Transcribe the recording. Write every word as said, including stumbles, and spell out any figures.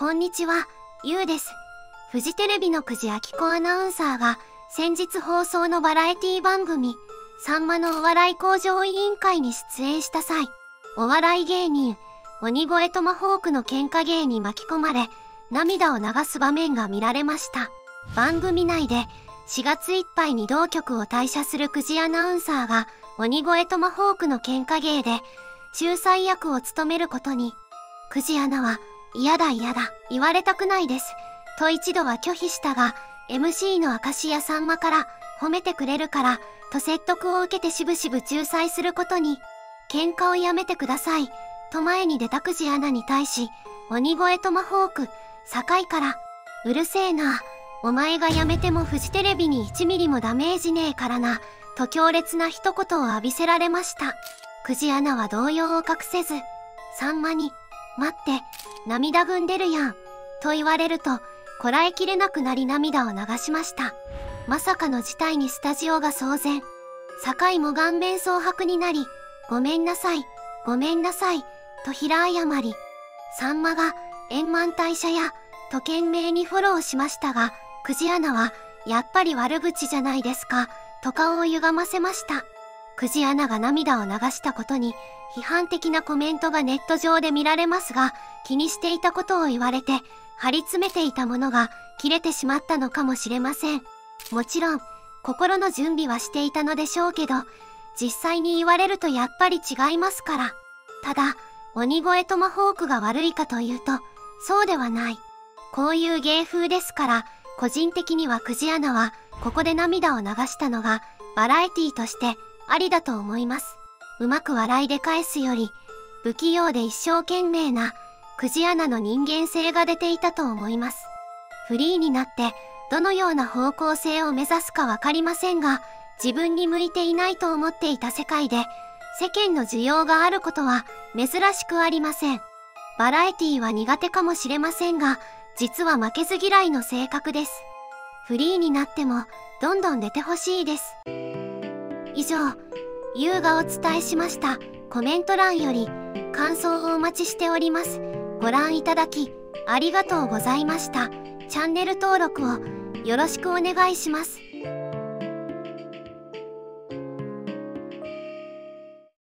こんにちは、ゆうです。フジテレビの久慈明子アナウンサーが先日放送のバラエティ番組「さんまのお笑い向上委員会」に出演した際、お笑い芸人鬼越トマホークの喧嘩芸に巻き込まれ涙を流す場面が見られました。番組内でしがついっぱいに同局を退社する久慈アナウンサーが鬼越トマホークの喧嘩芸で仲裁役を務めることに、久慈アナは嫌だ嫌だ、言われたくないです。と一度は拒否したが、エムシー の明石家さんまから褒めてくれるから、と説得を受けてしぶしぶ仲裁することに、喧嘩をやめてください、と前に出た久慈アナに対し、鬼越トマホーク、堺から、うるせえな、お前がやめてもフジテレビにいちミリもダメージねえからな、と強烈な一言を浴びせられました。久慈アナは動揺を隠せず、さんまに、待って、涙ぐんでるやん、と言われると、こらえきれなくなり涙を流しました。まさかの事態にスタジオが騒然。堺も顔面蒼白になり、ごめんなさい、ごめんなさい、と平謝り。さんまが、円満退社や、と懸命にフォローしましたが、久慈アナは、やっぱり悪口じゃないですか、と顔を歪ませました。久慈アナが涙を流したことに、批判的なコメントがネット上で見られますが、気にしていたことを言われて、張り詰めていたものが切れてしまったのかもしれません。もちろん、心の準備はしていたのでしょうけど、実際に言われるとやっぱり違いますから。ただ、鬼越トマホークが悪いかというと、そうではない。こういう芸風ですから、個人的には久慈アナは、ここで涙を流したのが、バラエティとしてありだと思います。うまく笑いで返すより、不器用で一生懸命な、久慈アナの人間性が出ていたと思います。フリーになって、どのような方向性を目指すかわかりませんが、自分に向いていないと思っていた世界で、世間の需要があることは珍しくありません。バラエティは苦手かもしれませんが、実は負けず嫌いの性格です。フリーになっても、どんどん出てほしいです。以上、ゆうがお伝えしました。コメント欄より感想をお待ちしております。ご覧いただきありがとうございました。チャンネル登録をよろしくお願いします。